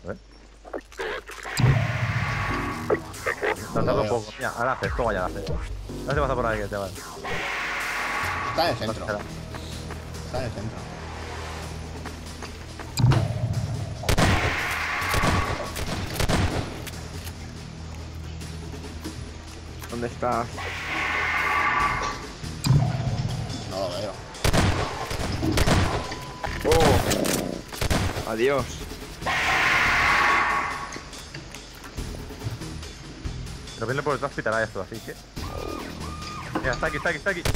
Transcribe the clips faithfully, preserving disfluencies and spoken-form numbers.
¿Ves? Lanzarlo un poco. Mira, ahora haces, toma ya la haces. No te pasa por ahí que te va. Está en el centro. Está en el centro. ¿Dónde estás? No lo veo. Oh. Adiós. Pero viene por detrás pitará esto, así que... Mira, está aquí, está aquí, está aquí.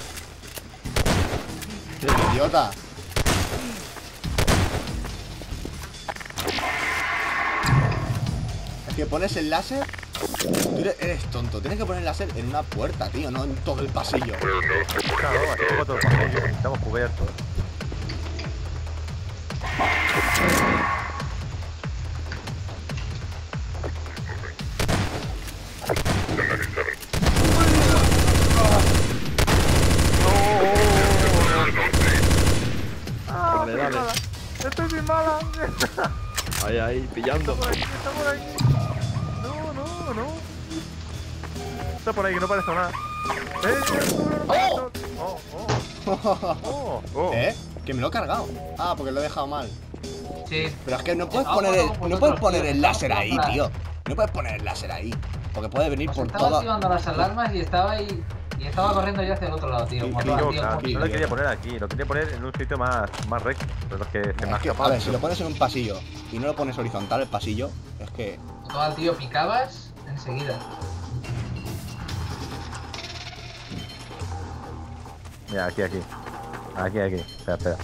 ¡Qué idiota! Es que pones el láser... Tú eres, eres tonto. Tienes que poner el láser en una puerta, tío, no en todo el pasillo. Claro, así como todo el pasillo. Estamos cubiertos. Dale, dale. Estoy sin mala. Ahí, ahí, pillando. Está por aquí, está por aquí. No, no, no. Está por ahí, que no parece nada. ¡Eh! ¡Oh! ¡Oh! ¡Oh! ¡Oh! Oh. ¿Eh? Que me lo he cargado. Ah, porque lo he dejado mal. Sí. Pero es que no puedes Estaba poner el, jugando con no puedes vosotros, poner tío. el láser Estaba ahí, jugando tío. No puedes poner el láser ahí. Porque puede venir Pues por estaba todo. activando las alarmas y estaba ahí. Y estaba corriendo yo hacia el otro lado, tío. Sí, Como sí, todo, yo, tío, claro, por- sí. No lo quería poner aquí, lo quería poner en un sitio más, más recto, de los que se me ha Es que, a escapado. ver, si lo pones en un pasillo y no lo pones horizontal el pasillo, es que... Todo, tío, picabas enseguida. Mira, aquí, aquí. Aquí, aquí. Espera, espera.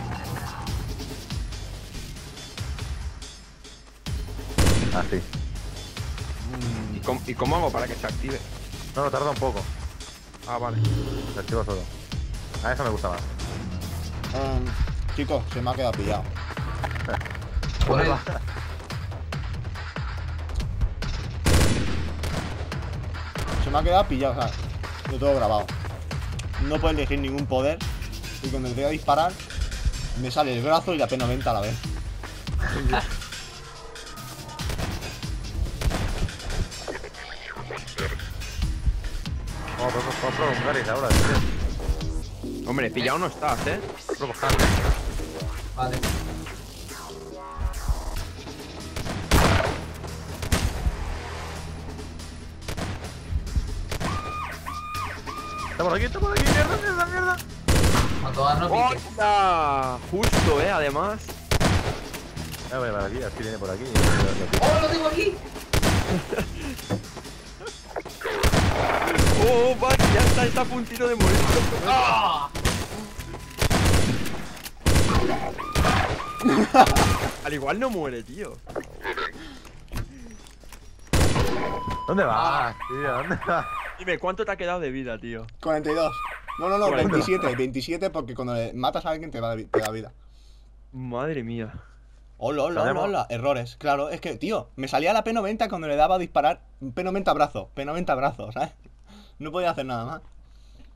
Así. ¿Y cómo, ¿Y cómo hago para que se active? No, no, tarda un poco. Ah, vale. Lo activo solo. A eso me gusta más. Um, chicos, se me ha quedado pillado. Por él. Se me ha quedado pillado, o sea, lo tengo grabado. No puedo elegir ningún poder. Y cuando le voy a disparar, me sale el brazo y la P noventa a la vez. Vamos, vamos, vamos a prolongar y ahora, tío. Hombre, pillado no estás, ¿eh? Provocar. Vale. Está por aquí, está por aquí. Mierda, mierda, mierda. A todas no piques. ¡Hostia! Justo, ¿eh? Además. Ya voy por aquí, así viene por aquí. ¡Oh, lo tengo aquí! ¡Oh, va! Ya está, está a puntito de morir. ¡Ah! Al igual no muere, tío. ¿Dónde vas, tío? ¿Dónde vas? Dime, ¿cuánto te ha quedado de vida, tío? cuarenta y dos. No, no, no, cuarenta. veintisiete. veintisiete porque cuando le matas a alguien te da, te da vida. Madre mía. Hola, hola, hola, ¿Sabemos? hola. Errores. Claro, es que, tío, me salía la P noventa cuando le daba a disparar. P noventa brazo, P noventa brazo, ¿sabes? No podía hacer nada más.